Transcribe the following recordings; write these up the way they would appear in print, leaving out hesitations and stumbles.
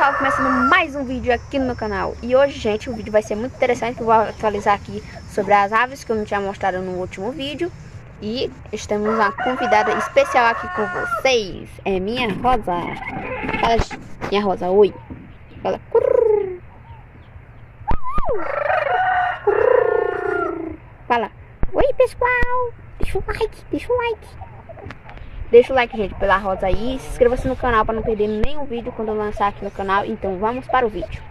pessoal, começando mais um vídeo aqui no meu canal. E hoje, gente, o vídeo vai ser muito interessante, que eu vou atualizar aqui sobre as aves que eu não tinha mostrado no último vídeo. E estamos uma convidada especial aqui com vocês. É minha Rosa. Fala, minha Rosa, oi. Fala. Fala. Oi, pessoal. Deixa o like, deixa o like. Deixa o like, gente, pela Rosa aí. Se inscreva-se no canal para não perder nenhum vídeo quando eu lançar aqui no canal. Então vamos para o vídeo.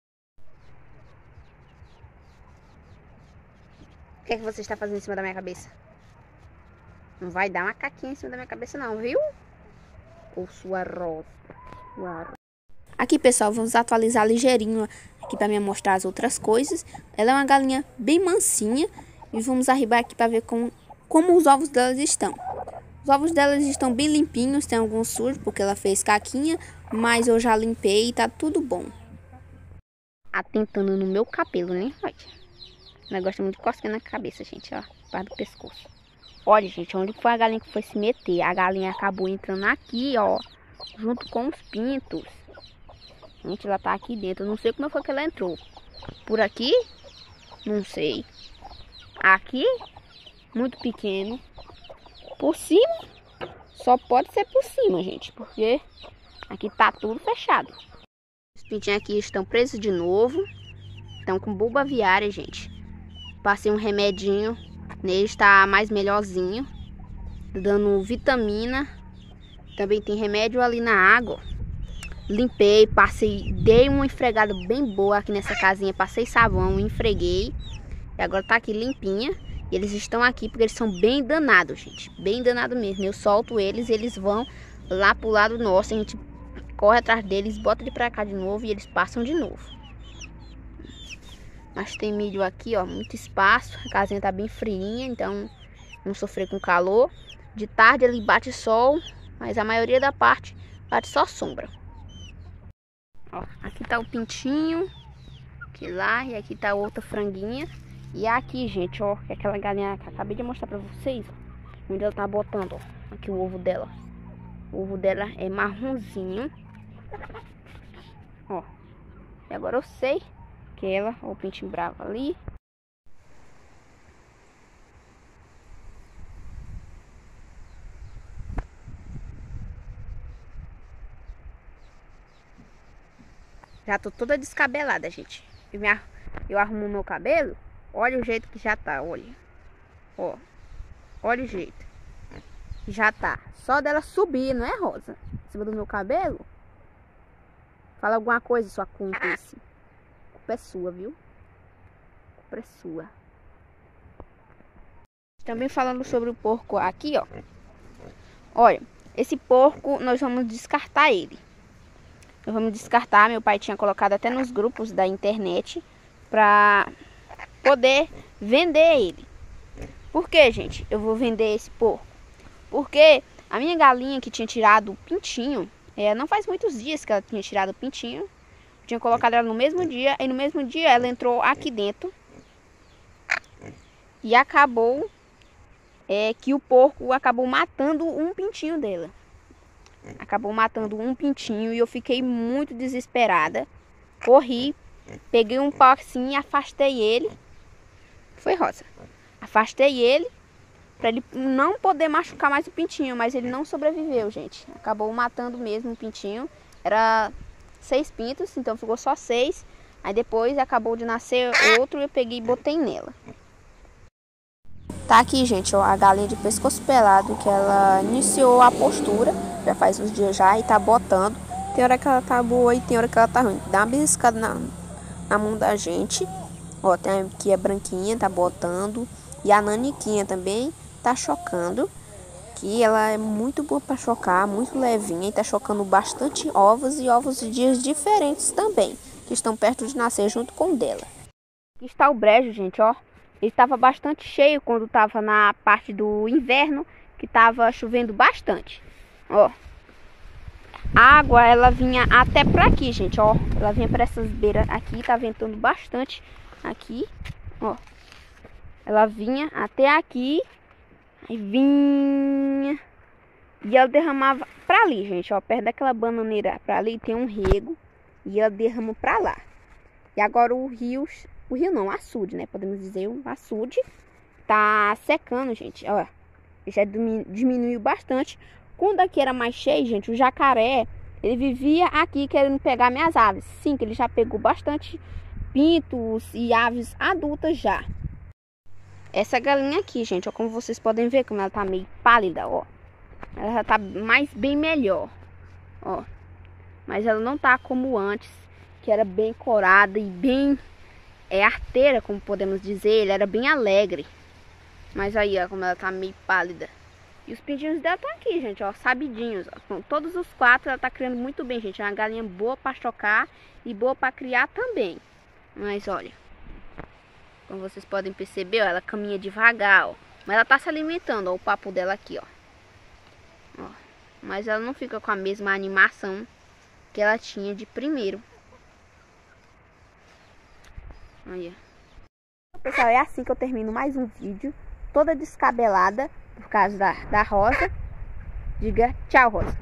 O que é que você está fazendo em cima da minha cabeça? Não vai dar uma caquinha em cima da minha cabeça não, viu? Ou sua Rosa. Aqui, pessoal, vamos atualizar ligeirinho aqui para me mostrar as outras coisas. Ela é uma galinha bem mansinha. E vamos arribar aqui para ver como os ovos delas estão. Os ovos delas estão bem limpinhos, tem alguns sujos porque ela fez caquinha, mas eu já limpei e tá tudo bom. Atentando no meu cabelo, né? Olha. Ela gosta muito de cosquinha na cabeça, gente, ó, parte do pescoço. Olha, gente, onde foi a galinha que foi se meter? A galinha acabou entrando aqui, ó, junto com os pintos. Gente, ela tá aqui dentro, eu não sei como foi que ela entrou. Por aqui? Não sei. Aqui? Muito pequeno. Por cima, só pode ser por cima, gente, porque aqui tá tudo fechado. Os pintinhos aqui estão presos de novo, estão com bulbo aviária, gente. Passei um remedinho nele, está mais melhorzinho, dando vitamina. Também tem remédio ali na água. Limpei, passei, dei uma esfregada bem boa aqui nessa casinha, passei sabão, esfreguei. E agora tá aqui limpinha. E eles estão aqui porque eles são bem danados, gente. Bem danado mesmo. Eu solto eles e eles vão lá pro lado nosso. A gente corre atrás deles, bota ele pra cá de novo e eles passam de novo. Mas tem milho aqui, ó, muito espaço. A casinha tá bem friinha, então não sofrer com calor. De tarde ali bate sol, mas a maioria da parte bate só sombra. Ó, aqui tá o pintinho, aqui lá, e aqui tá outra franguinha. E aqui, gente, ó, que é aquela galinha que eu acabei de mostrar pra vocês, onde ela tá botando, ó, aqui o ovo dela. O ovo dela é marronzinho. Ó, e agora eu sei que ela, ó, o pintinho bravo ali. Já tô toda descabelada, gente. Eu arrumo o meu cabelo. Olha o jeito que já tá, olha. Ó, olha o jeito. Já tá. Só dela subir, não é, Rosa? Em cima do meu cabelo. Fala alguma coisa, sua cúmplice. A culpa é sua, viu? A culpa é sua. Também falando sobre o porco aqui, ó. Olha, esse porco, nós vamos descartar ele. Nós vamos descartar. Meu pai tinha colocado até nos grupos da internet pra poder vender ele. Por que, gente, eu vou vender esse porco? Porque a minha galinha que tinha tirado o pintinho, não faz muitos dias que ela tinha tirado o pintinho. Eu tinha colocado ela no mesmo dia, e no mesmo dia ela entrou aqui dentro. E acabou que o porco acabou matando um pintinho dela. Acabou matando um pintinho e eu fiquei muito desesperada. Corri, peguei um pau assim e afastei ele. Foi, Rosa. Afastei ele para ele não poder machucar mais o pintinho, mas ele não sobreviveu, gente. Acabou matando mesmo o pintinho. Era 6 pintos, então ficou só 6. Aí depois acabou de nascer outro e eu peguei e botei nela. Tá aqui, gente, ó, a galinha de pescoço pelado, que ela iniciou a postura. Já faz uns dias já e tá botando. Tem hora que ela tá boa e tem hora que ela tá ruim. Dá uma beliscada na mão da gente. Ó, tem aqui a branquinha, tá botando. E a naniquinha também tá chocando. Que ela é muito boa pra chocar, muito levinha. E tá chocando bastante ovos e ovos de dias diferentes também. Que estão perto de nascer junto com o dela. Aqui está o brejo, gente, ó. Ele estava bastante cheio quando tava na parte do inverno. Que tava chovendo bastante. Ó. A água, ela vinha até pra aqui, gente, ó. Ela vinha pra essas beiras aqui, tá ventando bastante. Aqui, ó, ela vinha até aqui, aí vinha e ela derramava pra ali, gente, ó, perto daquela bananeira pra ali tem um rego E ela derrama pra lá. E agora o rio não, o açude, né? Podemos dizer o açude tá secando, gente. Ó, já diminuiu bastante. Quando aqui era mais cheio, gente, o jacaré, ele vivia aqui querendo pegar minhas aves. Sim, que ele já pegou bastante pintos e aves adultas já. Essa galinha aqui, gente, ó, como vocês podem ver, como ela tá meio pálida, ó. Ela já tá bem melhor, ó. Mas ela não tá como antes, que era bem corada e bem arteira, como podemos dizer. Ela era bem alegre. Mas aí, ó, como ela tá meio pálida. E os pintinhos dela estão aqui, gente, ó, sabidinhos, ó. Com todos os 4, ela tá criando muito bem, gente. É uma galinha boa para chocar e boa para criar também. Mas olha, como vocês podem perceber, ó, ela caminha devagar, ó. Mas ela tá se alimentando, ó, o papo dela aqui, ó. Mas ela não fica com a mesma animação que ela tinha de primeiro. Aí, pessoal, é assim que eu termino mais um vídeo. Toda descabelada por causa da Rosa. Diga tchau, Rosa.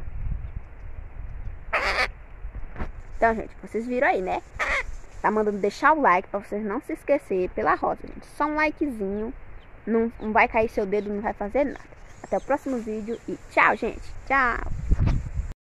Então, gente, vocês viram aí, né? Tá mandando deixar o like pra vocês não se esquecer pela Rosa, gente. Só um likezinho. Não vai cair seu dedo, não vai fazer nada. Até o próximo vídeo e tchau, gente. Tchau.